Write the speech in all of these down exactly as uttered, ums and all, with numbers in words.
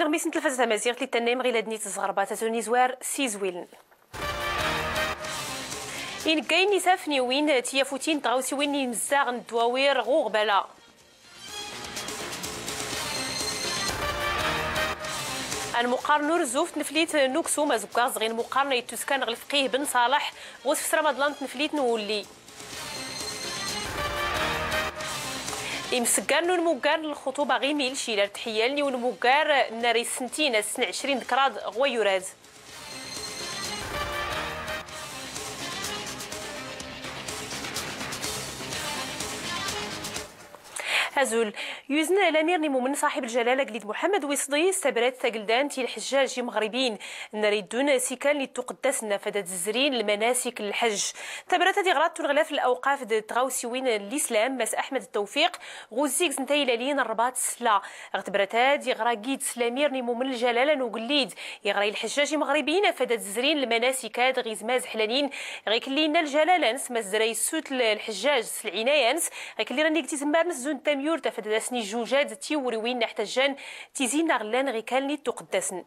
تين غميس نتلفز تمازيغ اللي تنايم غير لادني تزغربات تزوني زوار سيزويلن إن كاين نسافني وين تيافوتين تغاوسي وين مزاغ الدواوير غوغ بلا المقارنة رزوف نفليت نوكسو مازوكا صغير مقارنة يتوسكان غلفقيه بن صالح وصف رمضان نفليت نولي يمسكان الموكار الخطوبة غير ميلشي لا تحيالني والموكار ناري سنتين سنة عشرين ذكراد غويوراد هزول يوزن الامير نيمو من صاحب الجلاله قليد محمد ويصدي استبرات ثقلدان تي الحجاج مغربيين نريدون سكان لتقدس نفذت الزرين المناسك الحج تبرات دي غرات تنغلاف الاوقاف تغاوسيوين الاسلام مس احمد التوفيق غوزيك زنتي لالين الرباط سلا اغتبرات دي غراكيد سلامير نيمو من الجلاله نوقليد يغري الحجاج مغربيين نفذت الزرين المناسك غيزماز حلالين غيكلينا الجلاله نسمى الزراي سوت الحجاج العنايانس غيكلي راني كتي زمارنس زون تاميور تفدسني جوجاد تيوري وين نحتاجان تيزين غلان غيكالني تقدسن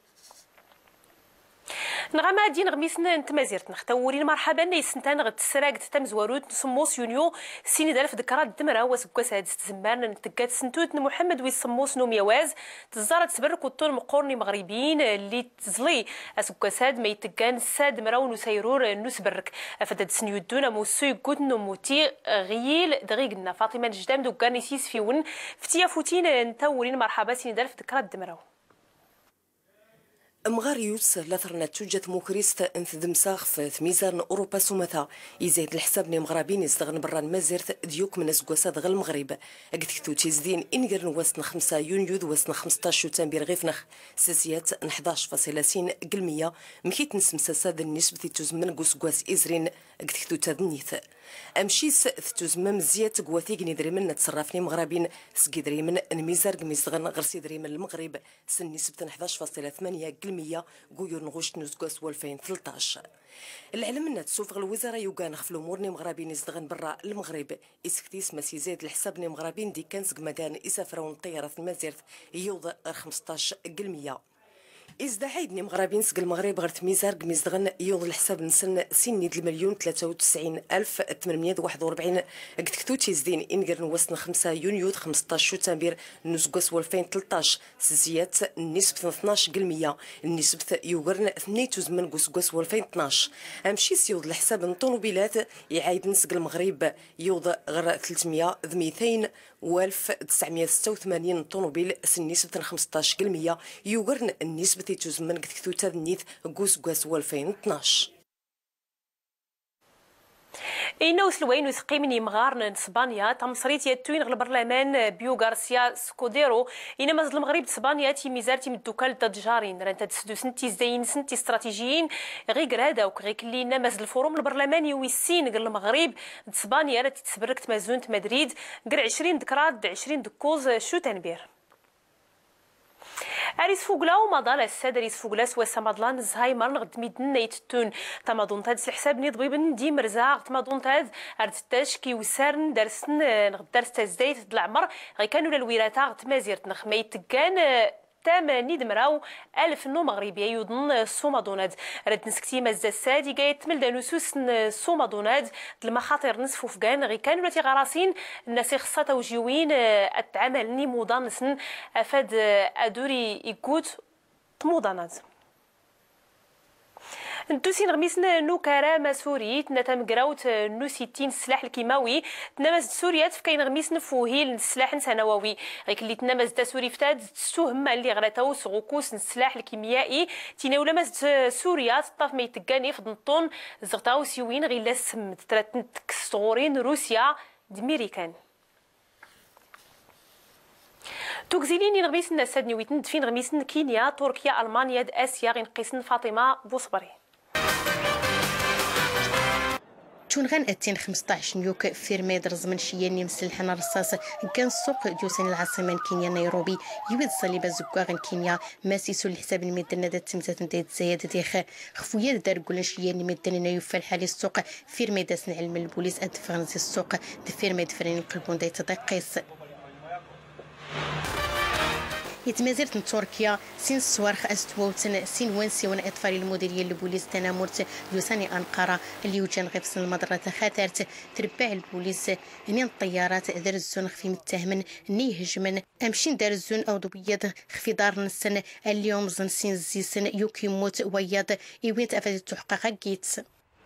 نغما دين غميسنا نتمازيرت نختورين مرحبا نيسنتان غتسراق تمزوروت نسموس يونيو سيني دالف ذكرات دمرا وسكواس هاد استزمان نتقات سنتوت محمد ويسموس نوميواز تزارت سبرك وطول مقورني مغربيين اللي تزلي اسكواس هاد ما يتقان ساد مراو نسيرور نسبرك افدد سنيودونا موسو يقود نموتي غيل دغيقنا فاطمه الجدام دوكاني سيس فيون فتيا فوتين نتورين مرحبا سيني دالف ذكرات دمراو مغاريوس لاثرنا توجت موكريست انث دمساغ في ميزان اوروبا سومثا يزيد الحساب ني مغربين يزدغن برا المازيرت ديوك من اسكواسات غير المغرب قدكتو تيزدين انقر نواسن خمسة يونيو دواسن خمسطاش شتنبير غيفنخ سزيات حداش فاصلة ستين قلمية مكيت نسمساساد النسبة تزمن قوسكواس ازرين قدكتو تادنيث امشيس تزمم زيات قواثيق ندريمن نتصرفني مغربين سكيدريمن نميزار قميزغن غرسي دريمن المغرب سن نسبة حداش فاصلة ثمانية قلمية قويور نغوش نوزكواس والفين ثلطاش العلم ان تسوفغ الوزاره يوغان خف الامور ني مغربين يزدغن برا المغرب اسكتيس ماسي زايد الحساب ني مغربين دي كان زكمكان يسافرون الطياره في المازيرت يوض خمسطاش قلمية ازدعيد ني مغربين سق المغرب غير تميزار قميزدغن يوض الحساب نسن سنيد المليون ثلاثة وتسعين ألف ثمانمية وواحد وأربعين قد كتو تيزدين إنقر نوصن خمسة يونيو خمسطاش شتنبير نسقوس والفين ثلطاش سزيات نسبة اثناش قلمية النسبة يوغرن ثنين تزمن قوسقوس والفين اثناش أمشي سيوض الحساب نطونوبيلات يعايد نسق المغرب يوض غير ثلاثمية مئتين وألف تسعمية ستة وثمانين طونوبيل سن نسبة خمسطاش قلمية يوغرن النسبة تزمن قد كتو تادنيث قوسقوس والفين اثناش إنه سلوين وثقيمني مغارن اسبانيا تمصريت يتوين غل البرلمان بيو غارسيا سكوديرو إنما مازال المغرب اسبانيا تي ميزارتي من الدوكال تجارين رانتا تسدو سنتي زين سنتي استراتيجيين غير هذا وغير كلينا مازال الفوروم البرلماني ويسين قال المغرب اسبانيا راه تتسبركت مازونت مدريد قال عشرين ذكرات عشرين دكوز شو تنبير أريس فوقلا ومضال الساد أريس فوقلا سوا سمضلان زهايمر نغد ميدن نيتتون تماضون تاد الحساب ني ضبيبن دي مرزاق تماضون تاد أردتاش كي وسارن درسن نغد درس تزدايت د العمر غي كانوا للويراتا تمازيرت نخ ما يتكان تماني دمراو ألف نو مغربية يوضن سومادوناد رد نسكتي مزا السادي قايت تمل دانوسوس سومادوناد المخاطر نسفو فكان غي كانوا لاتي غراسين الناس خصها توجيوين التعامل ني مودانسن افاد ادوري يكوت مودانات ندوسين غميسنا نو كرامة سوري تنتم قراوت نو ستين السلاح الكيماوي تنمز سوريات فكاين غميسنا فوهيل السلاح نسنواوي غيك اللي تنمز دا سوري فتاد تسوهم اللي غراتاو سغوكوس السلاح الكيميائي تيناولا مز سوريا طاف ما يتقاني في النطون زغتاو سيوين غير لاسم تراتن تكسطورين روسيا دميريكان توكزيلين نغميسنا سادني ويتن دفين غميسنا كينيا تركيا المانيا د اسيا غنقيسن فاطمه بوصبري تونغان أتين خمسطاش نيوك فيرمي درزمن شياني مسلحنا رصاص كان السوق ديوسين العاصمة كينيا نيروبي يويد صليبة زكاغن كينيا ماسيسو الحساب الميدنا دا تمزات ندايت زيادة ديخ خفويا دار قولن شياني ميدنا يوفى الحالي السوق فيرمي داسن علم البوليس أد فرنسي السوق دفيرمي دفرين القلبون دايت دقيس يتمازرت تركيا سين الصوارخ استووتن سين وانسيون اطفال المديريه البوليس تنامرت يوساني انقره اللي وجن غفص المضره خاطرت تربع البوليس انين الطيارات دار الزون خفي متهمن ني هجمن امشين دار الزون او ضبيض خفي دار نسن اليوم زن سين زيسن يوكي موت وياض ايويت افادت تحقق جيتس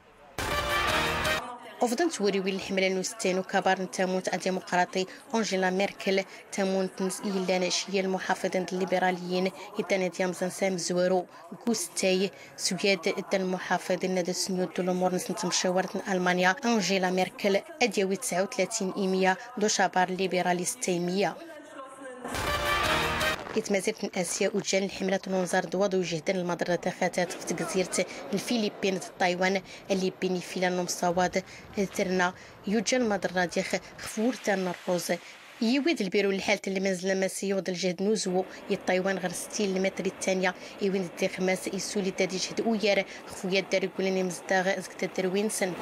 أفضل توريوي الحملة نوستين كبار تموت الديمقراطي أنجيلا ميركل تموت تنس إيلان شيا المحافظين الليبراليين يدان ديام زنسام زورو غوستاي سوياد إدان المحافظين ندى سنيود دو الأمور نسنت مشاورة ألمانيا أنجيلا ميركل أديوي تسعة وثلاثين إيمية دو شابار ليبراليستي مية يتمازرت من اسيا وجان الحمله نونزار دواد وجهدن المضره خاتات في جزيره الفلبين تايوان اللي بيني فيلان مصواد ترنا يوجان المضره ديخ خفور تان الروز يويد البيرو الحالة اللي منزل مسيود الجهد نوزو يطايوان غير ستين المتر الثانية يوين دي خماس يسولي دادي جهد ويار خفويات داري قولني مزداغ زكت الدروين سن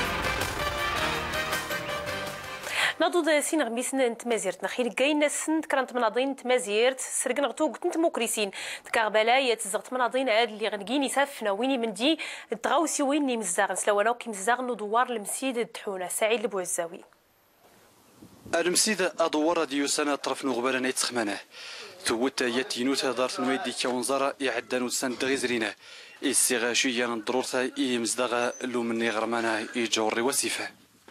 ناضو سين غميسن نتمازيرت نخيل كاين سن كرنت مناضين نتمازيرت سرقن غتو قلت نتموكريسين تكاغبالا يا تزغت مناضين عاد اللي غنكيني سافنا ويني مندي تغاوسي ويني مزاغ سلاوانا وكي مزاغ ندوار المسيد الدحونه سعيد البوعزاوي المسيد ادوار ديو سنه طرف نغبالا نيتسخمانه توت ياتينوت دارت الميدي كونزارا يعدانو سن دغيزرينه السيغا شويه ندرورتا يمزدغ لو مني غرمانه يجوري وسيفه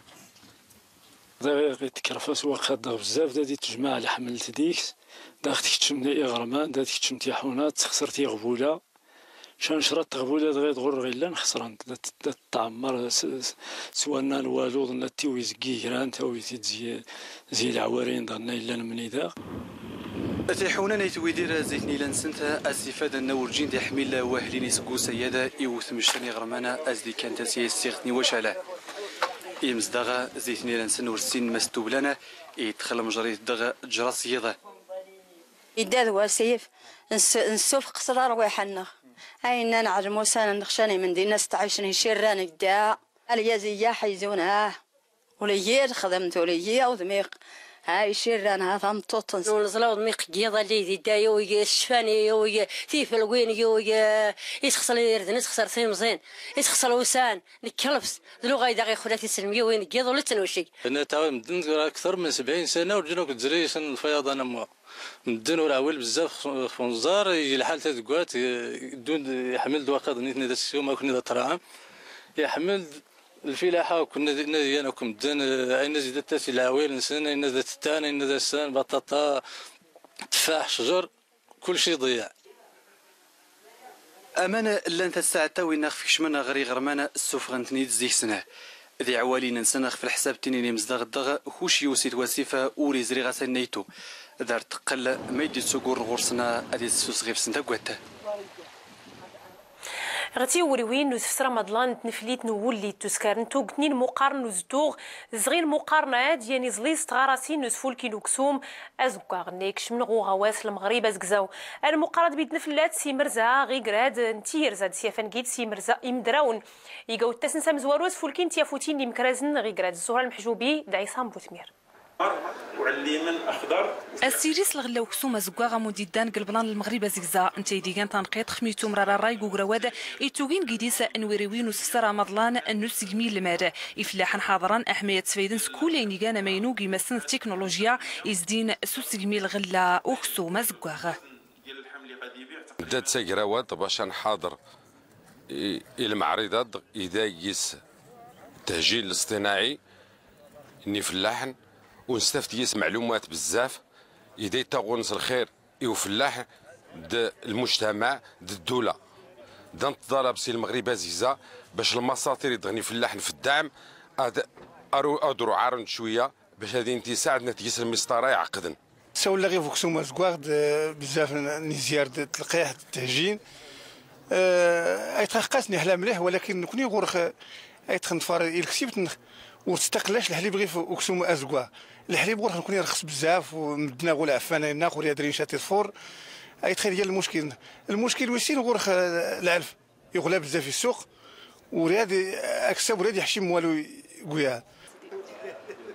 دا تكرفس وقاد بزاف دادي تجمع على حملت ديكس دا تكتشمني اغرمان دا تكتشمتي حونات خسرتي غبوله شان شرط غبوله دغيا تغر غيلا خسران دا تعمر سوانا الوالود نتي ويزكي كران تا زي زي العوارين دارنا الا المنيدا تيحونا نيتوي دير زيتني لنسنت استفاده نورجين دي حمل واهلين يسقو سياده يوث مشتني غرمانه ازدي كانت سيستغني وشاله يمزدغا زيتني لنسن ورسين مستوبلنا يدخل مجري دغ جراس يضا يداد وسيف نسوف قصر رويحنا هاينا نعلمو سنه نخشاني من دينا ستعيشني شيران دا اليازيه حيزونها وليير خدمت وليير ودميق هاي شيران هذا مطوطن ونزلوا دميق قيضه اللي دي دايو الشفاني وي في الوين يو يتخسر يردن يتخسر سيمزين يتخسر وسان نكلبس دلو غايدا غي خلاتي سلميه وين قيض ولا تنوشي انا تا مدن اكثر من سبعين سنه ورجلنا كتزري سن الفياض انا مو مدن وراول بزاف خنزار يجي الحال تدقات دون يحمل دواقه نيتني دا السيوم كنا تراهم يحمل الفلاحه وكنا انا كم دن اين زيدت تاسي العويل نسن اين زادت التان اين زادت السان بطاطا تفاح شجر كل شيء ضيع امانه لان الساعه تاوي ناخ كشمنا غري غرمانه السفغنتني تزيح سنه ذي عوالين نسنخ في الحساب تنيني مزدغ الدغ خوش يوسيت وسيفه وري زري غاسل نيتو دار تقل ما يدي تسوقور غورسنا ادي السوس غير سنتا كواتا غتي وريوين نوسفسر رمضان تنفليت نولي تسكارن تو قتنين مقارن وزدوغ زغير مقارنه ديالي زليس تغاراسين نسفول كيلو كسوم ازكا غنيكش من غو غواس المغرب ازكزاو المقارنه بيد نفلات سي مرزا غي كراد نتير زاد سيفان كيت سي مرزا يمدراون يقاو تاسنسا مزواروز فولكين تيافوتين لي مكرازن غي كراد الزهره المحجوبي دعيسام بوتمير وعليمن اخضر السيريس لغلاو كسوم زكواغا موديدان قلبنان المغرب زكزا انتي ديغان تنقيط خميتو مرارا راي غوغراواد ايتوغين كيديس انويريوين وسفسر مضلان النسجمي الماده يفلاحن حاضرا احميه تفايدن سكولين كان ماينو كيمسن التكنولوجيا يزدين سوسجمي الغلا وكسوم زكواغا بدات ساكراواد باش نحاضر المعرضات اذا يس التهجين الاصطناعي اني فلاحن ونستفد يس معلومات بزاف يدي تاغونس الخير يوفلاح د المجتمع د الدوله د انتظار بسي المغرب عزيزه باش المساطير يدغني فلاحن في الدعم ارو ادرو عارن شويه باش هذه انت ساعدنا تيس المسطره يعقدن ساولا غير فوكسوم زكواغ بزاف نزيار تلقيح التهجين اي تخقاسني حلا مليح ولكن كوني غورخ اي تخنفار الكسيبت وتستقلاش الحليب غير فوكسوم ازكواغ الحليب غير نكون يرخص بزاف ومدنا غول عفانه ناخذ يا درين شاتي الفور اي تخيل ديال المشكل المشكل ويسين غورخ العلف يغلى بزاف في السوق ورياد اكسب ورياد يحشم والو قويا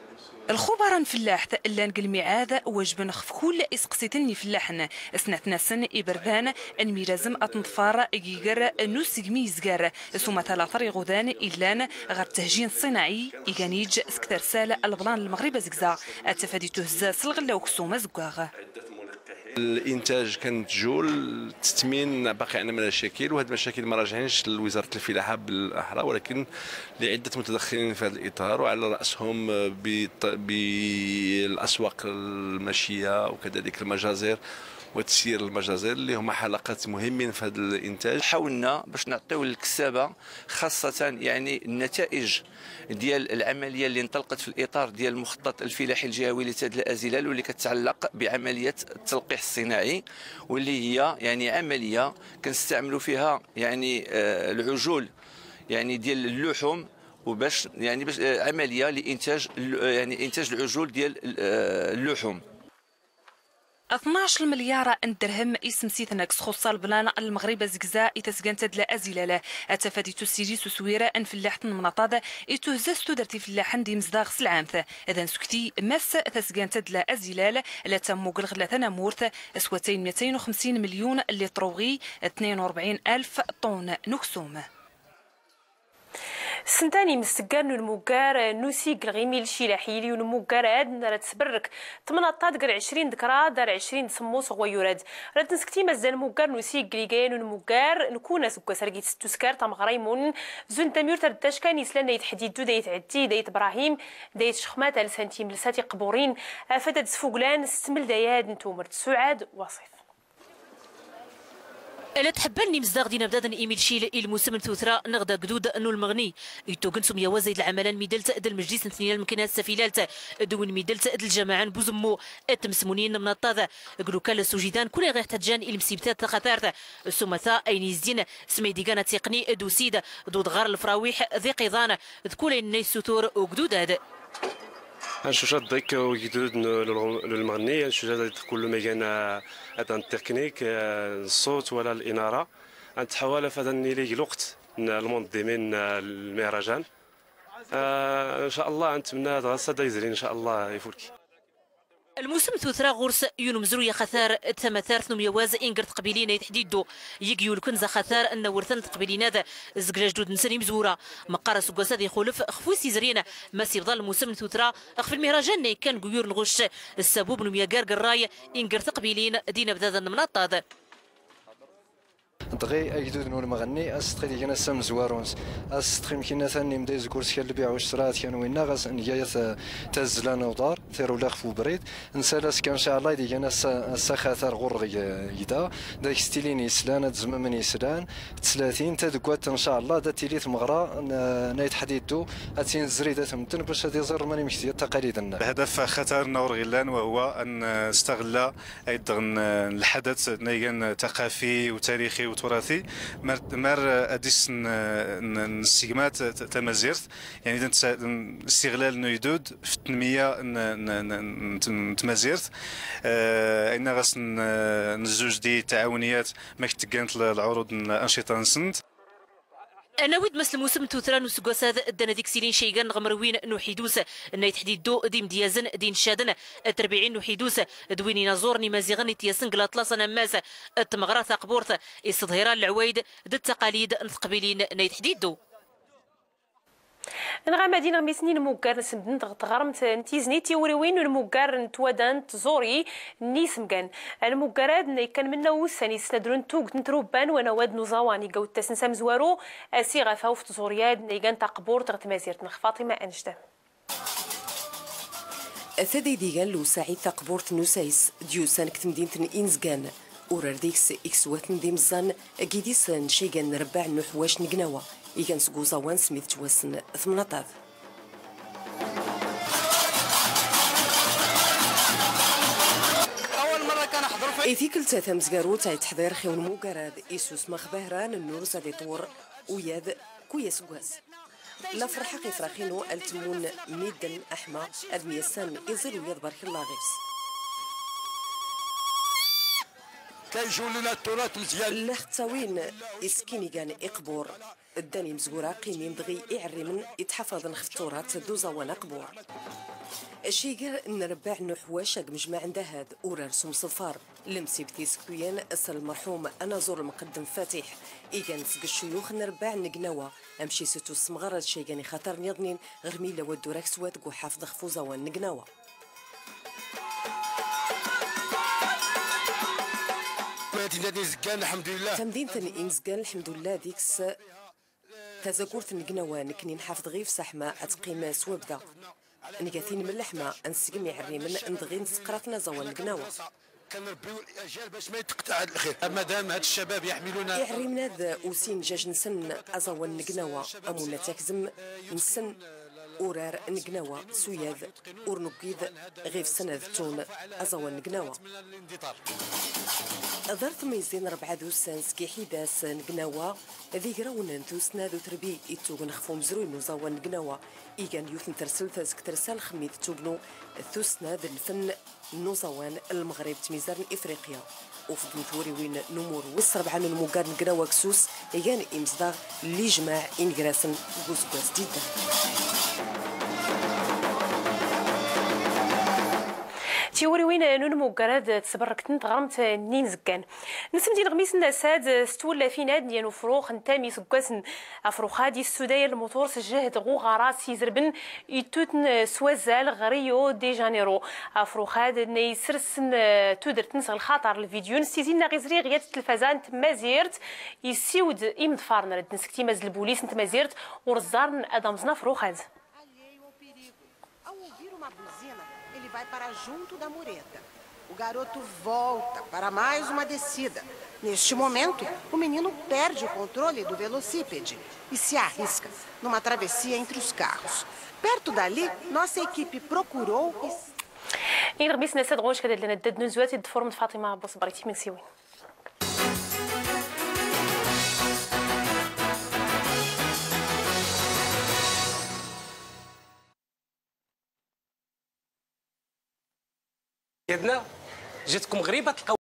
الخبراء فلاح لان الميعاد واجب نخف كل اسقسيتني فلاحنا سنات ناسن ابردان ان ميرازم اتنفار جيجر نوسق ميزقر ثم ثلاث غدان الا غير التهجين الصناعي ايغانيج سكتر سال البلان المغرب زكزا التفادي تهز سلغلا وكسومه زكاغ. الانتاج كانت جول التثمين باقي عندنا مشاكل، وهذه المشاكل ما راجعينش لوزاره الفلاحه بالاحرى ولكن لعده متدخلين في هذا الاطار، وعلى راسهم بالاسواق الماشيه وكذلك المجازر وتسيير المجازر اللي هما حلقات مهمين في هذا الانتاج. حاولنا باش نعطيو للكسابه خاصه يعني النتائج ديال العمليه اللي انطلقت في الاطار ديال المخطط الفلاحي الجهوي لتاد الازلال واللي كتعلق بعمليه التلقيح الصناعي، واللي هي يعني عمليه كنستعملوا فيها يعني العجول يعني ديال اللحوم، وباش يعني باش عمليه لانتاج يعني انتاج العجول ديال اللحوم. اثناش مليار درهم اسم سيثنكس خص البلان المغرب زكزا يتسكنت دلا ازيلاله اتفادي تسيري سويره ان فلاحتن مناطاد يتهزز تدرتي فلاحن دي مزداغ سلعانث اذا سكتي مس تسكنت دلا ازيلال لا تمو غلغلتنا مورث اسوتين مئتين وخمسين مليون اللي طروغي اثنين وأربعين ألف طن نكسوم. سنتاني مستقرن الموكار نوسيق الغيميل شيلاحيلي والموكار عاد راه تسبرك ثمنطاد قر عشرين ذكرى دار عشرين سموس غويوراد راه نسكتي مازال الموكار نوسيق ليغان والموكار نكون سكو سرقيت ستو سكار تام غريمون زون تامير ترداش كان يسلان يتحديدو دايت عدي دايت ابراهيم دايت شخمات على سنتيم لساتي قبورين افادت سفوقلان ستمل داياد نتومر سعاد وصيف. الا تحبني مزداغ دينا بدادا ايميل شيل الموسم ثوثرا نغدا قدود انو المغني يتوكن سميا وزيد العملان ميدلت د المجلس نثنيا المكنات سفيلالت دون ميدلت د الجماعه بوزمو اتمسمونين من الطاذا قلو كالا سوجيدان كل غير تجان المسيبتات خطارت سمثا اين يزدين سميديغانا تقني دوسيد دود غار الفراويح ذي قيضان ذكول الناس سطور وقدود هذا الشجاع ضيق وجدود للمغني الشجاع كل ما كان هذا التكنيك الصوت ولا الاناره انت حوالي فدني لي الوقت المنظمين المهرجان ان شاء الله نتمنى هذا الصدى يزري ان شاء الله يفولكي. الموسم ثوثرا غورس ينمزرو يا خثار ثمثار ثم يواز انقرت قبيلين يتحديدو يجيو الكنز خثار ان ورثن قبيلين هذا زقلاج دود نسني مزوره مقارا سكواسا دي خلف خفوسي زرينا ما سيفضل الموسم ثوثرا خف المهرجان كان قيور نغش السبوب نميا قار قراي انقرت قبيلين دينا بدادا مناطاد دغي اجدود نور مغني استخدي كنا سام زوارونس استخدي يمكن ثاني مدايز كورس كان البيع والشراء كانوا وينا غاس نجايا تزلان ودار ثيرو لاخ فو بريد نسالاس كان ان شاء الله دي كنا سخاثر غرغي يدا داك ستيلين يسلان تزممن يسلان ثلاثين تدكوات ان شاء الله دا تيليت مغرا نايت حديدو اتين زريده تمتن باش هذه زر ماني مشتي تقاليدنا. الهدف خطر نور غيلان وهو ان استغل ايضا الحدث نيجان ثقافي وتاريخي تراثي مر اديس السيجمات تمازيرت يعني استغلال نيدود في التنميه تمازيرت ان غاس نزوج دي تعاونيات ما كتكانت العروض الانشطه نسنت. انا ود مثل موسم توثران وسكوساد دنا ديك سيلين شيغان غمروين نوحيدوس ناي تحديد دو ديم ديازن دين شادن تربيعين نوحيدوس دويني نازورني مازيغني تياسن قلاطلاس نماس التمغرا ثقبورت استظهيران العوايد د التقاليد نثقبيلين ناي تحديد دو نغا مدينة ميسنين موكار نسمدن تغرمت نتيزني تيوريوين الموكار نتوادان تزوري نيس مكان الموكارات ني كان منا وساني سندرون توك نتروبان وانا واد نوزاواني قوت تسنسام زوارو اسي غفاو في تزورياد ني كان تقبور تغت مازيرت نخ فاطمة انجده ثدي ديغان لو سعيد تقبورت نوسايس ديوسان كتمدينة إنزغان ورارديكس إكسواتن ديمزان كيديس نشيغان رباع نحواش نقناوة إيكان سكوزا وان سميث تواسن ثمنطاف. أول مرة كان أحضر في إيثيكل تاثا مزقارو تاع تحضير خيون موكاراد إيسوس مخبهران النور زادي طور وياد كويا سكواز. لا فرحة قفراخينو التمون ميدن أحمى أدميسان إزيل وياد بارك الله غيس. كيجيو لنا التراث مزيان. اللختاوين اسكيني كان اقبور الداني مزقورا قيمين دغي يعرمن يتحفظ نخف التراث دوزا ونقبور الشيقر نربع نحواش مجمع عند هاد ورا رسوم صفار لمسي بتيسكويان أسر المرحوم أنا زور المقدم فاتح إيجان سق الشيوخ نربع نقنوا أمشي ستو السمغرة الشيقاني خاطر نيضنين غرميلة ودوراك سواد قو حافظ خفوزة ونقنوا مدينة زكان الحمد لله تمدين ثاني إنزكان الحمد لله ديكس تزاكورت نقنوا نكني نحافظ غيف سحمة أتقيمة سوابدا نقاثين من اللحمة انسقم يعري من ندغي نسقراتنا زوال نقناوة كنربيو الاجيال باش ما يتقطع الخير مادام هاد الشباب يحملون يعري من هذا وسين جاج نسن ازوال نقناوة امونا تاكزم نسن أورار نقناوة سوياذ أورنوكيذ غيف سنة تون أزوال نقناوة ظرت ميزين ربعة دوسان سكي حيداس نقناوة ذي قراونا نتوسنا ذو تربي إتوغ نخفو مزروين وزوال نقناوة إيجان يوث نترسل تازك ترسال خميد توغنو ثوسنا ذا الفن نوزوان المغرب تميزان إفريقيا وفضل ثوري وين نمور والسربعة من المقارن نقناوة كسوس إيجان إمزداغ اللي جماع إنجراسن قوس جدا تيوري وين نونمو قراد تسبركت نتغرمت نين زكان نسم ديال غميس النساد ستولا في ناد ديال فروخ نتامي سكاسن افروخ هادي السودايه الموتور سجهد غو غراس يزربن يتوتن سوازال غريو دي جانيرو افروخ هاد نيسرسن تودر تنسغ الخاطر الفيديو نسيزينا غيزري غيات التلفزان تما زيرت يسيود إمد فارنر نسكتي ماز البوليس نتما زيرت ورزارن ادمزنا فروخ هاد Ele vai para junto da mureta. O garoto volta para mais uma descida. Neste momento, o menino perde o controle do velocípede e se arrisca numa travessia entre os carros. Perto dali, nossa equipe procurou e... إن ربيسنا ساد غوش كذا لنا دد نزوات الدفورم فاطمة بوصبريتي من سيوي يدنا جاتكم غريبه تلقاو